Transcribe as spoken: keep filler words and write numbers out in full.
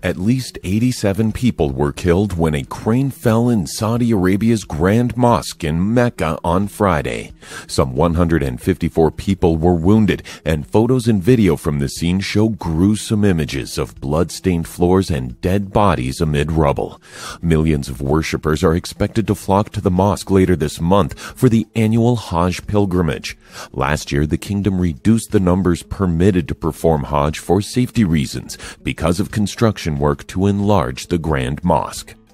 At least eighty-seven people were killed when a crane fell in Saudi Arabia's Grand Mosque in Mecca on Friday. Some one hundred fifty-four people were wounded, and photos and video from the scene show gruesome images of blood-stained floors and dead bodies amid rubble. Millions of worshippers are expected to flock to the mosque later this month for the annual Hajj pilgrimage. Last year, the kingdom reduced the numbers permitted to perform Hajj for safety reasons because of construction work to enlarge the Grand Mosque.